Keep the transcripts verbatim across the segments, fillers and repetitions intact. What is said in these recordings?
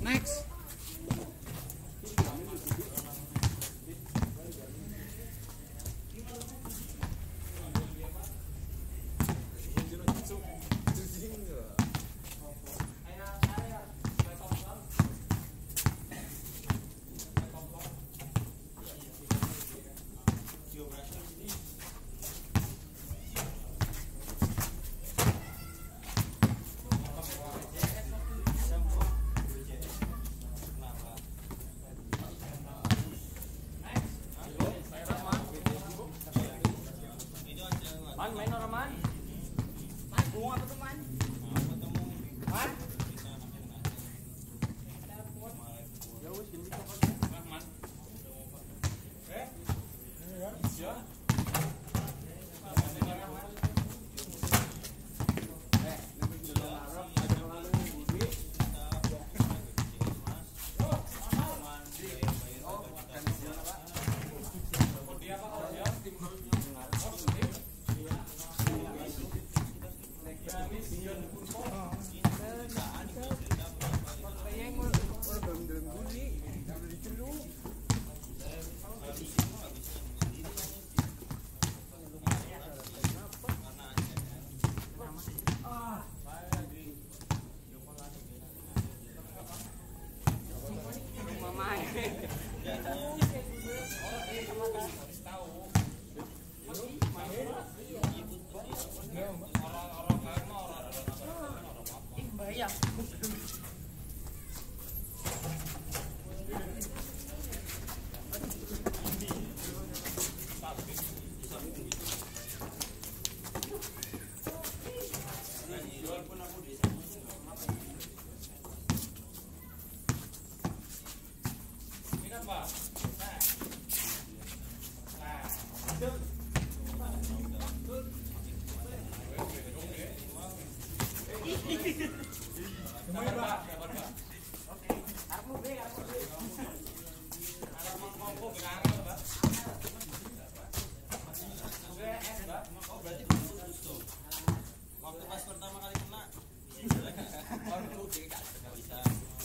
Next. Main orang man? Man, bunga apa tuh man? Man? Ya wis gini kok. Man. Eh? Ya. Waktu pas pertama kali kena, nggak bisa.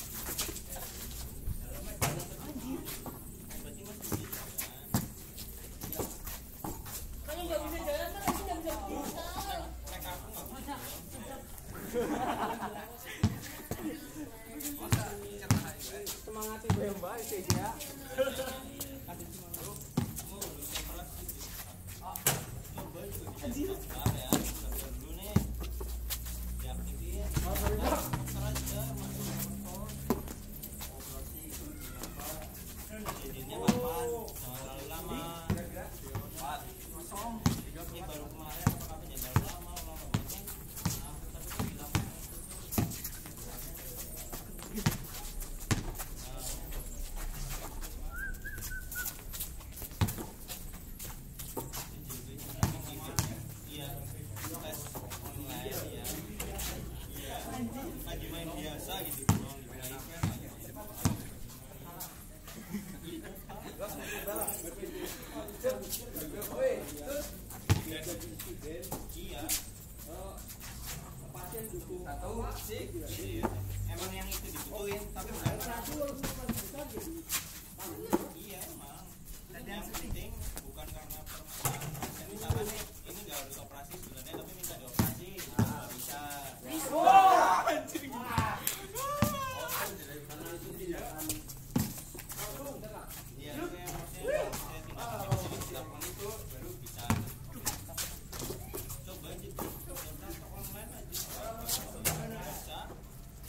Semangat ibu yang baik sih ya. Lagi main biasa gitu. Iya. Pasien dukung satu sih. Emang yang itu dibutuhin tapi bukan satu iya emang. Dan yang penting bukan karena permasalahan pasien. Misalkan nih ini nggak harus operasi sebenarnya tapi minta dioperasi nggak bisa. Iya, kayak maksudnya saya tinggal dilakukan itu baru bisa. Coba aja, coba online aja. Bisa.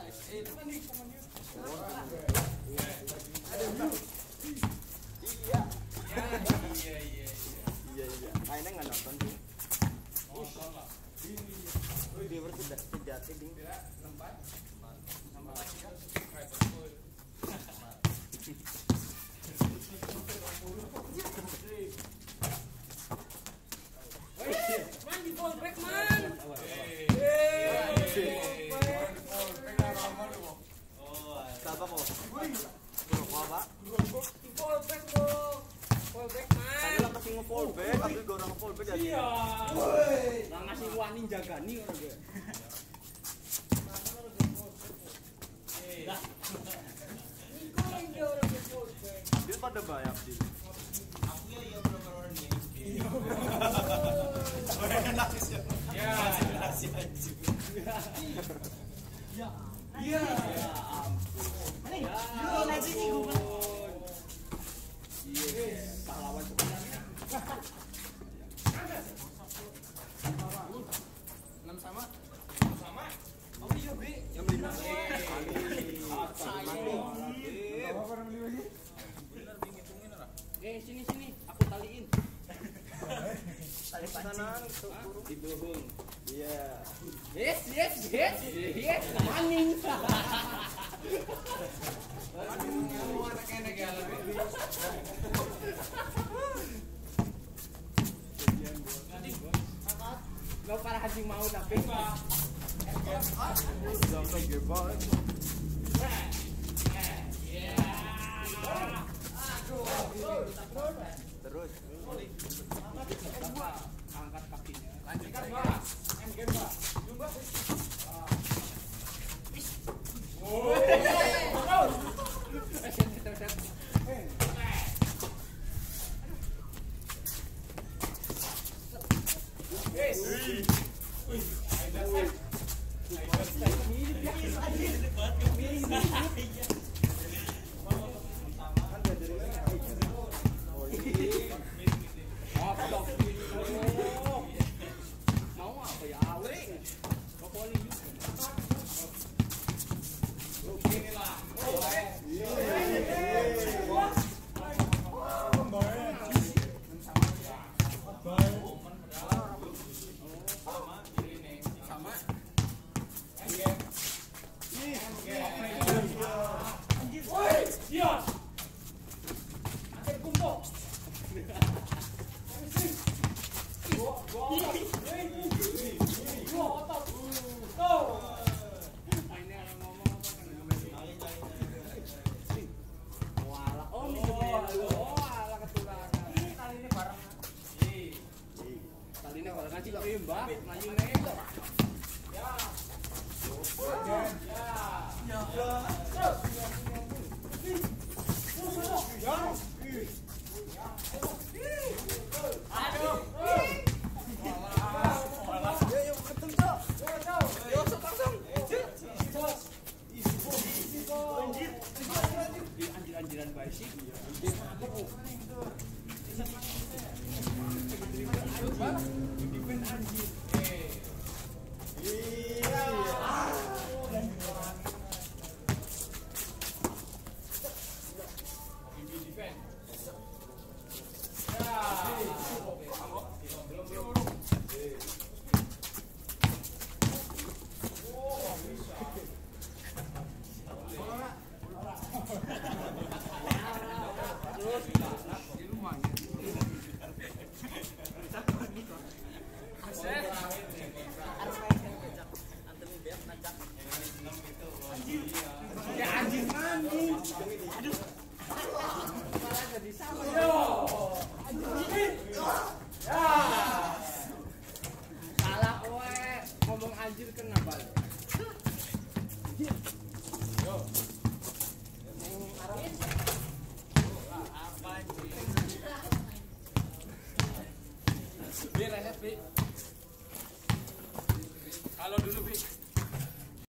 Iya iya iya iya. Kayaknya nggak nonton sih. Nonton lah. Dia bersudah sejati ding. Empat. Sama lagi ya. Man di ball break man. Siapa kok? Bro, apa? Di ball break bro. Ball break man. Tadi lah kasih nge-fall back, tapi gue orang nge-fall back jadi. Iya. Lah ngasih wani jagani ngono ge. Niko yang dia orang di ball break. Dia pada bayar sih. Aku ya ya berapa orang nih? Nangis ya. Ya, nangis aja. Ya. Iya. Ya ampun. Ya. nanti nih gue. Iya, pahlawan sebenarnya. enam sama. Sama. Oh iya, Bi. Yang lima. Bener ngitungin lah. Eh, sini sini, aku taliin. Tali pasanan Di bohong. Iya. Yes, yes, yes. Yes, maning. Aduh, anak enak ya lebih. Gak parah hati mau tapi. Jangan gebal. Terus. Angkat kakinya. Lanjutkan, Pak. M game, Pak. Jumpa. Eh, set, set, set. Mau apa ya awe? Kau poli juga. Ini orang ngomong apa kan? Walah, oh ini jemel. Oh, ala ketularan. Kali ini bareng. Kali ini bareng ngaji kok Mbak, maju nih. Ya. Anjir-anjiran baik sih. Ya anjing anjing. Aduh. Malah jadi sama. Yo. Anjing. Ya. Salah kowe ngomong anjir kenapa? Yo. Apa anjing? Bi reset, Bi. Kalau dulu